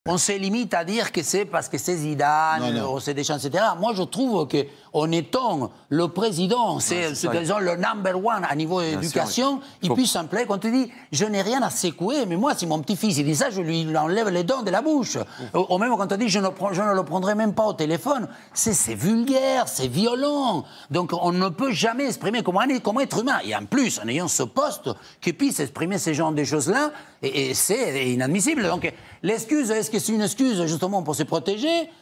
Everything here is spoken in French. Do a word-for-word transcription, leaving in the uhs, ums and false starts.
On se limite à dire que c'est parce que c'est Zidane, ou c'est Deschamps, et cetera. Moi, je trouve qu'en étant le président, c'est le number one à niveau éducation, il Faut... puisse simplement, quand tu dis « je n'ai rien à secouer », mais moi, si mon petit-fils il dit ça, je lui enlève les dents de la bouche. Ou, ou même quand tu dis « je ne, je ne le prendrai même pas au téléphone », c'est vulgaire, c'est violent. Donc, on ne peut jamais exprimer comment, comment être humain. Et en plus, en ayant ce poste, qu'il puisse exprimer ce genre de choses-là, et, et c'est inadmissible. Donc, l'excuse, est-ce que c'est une excuse justement pour se protéger?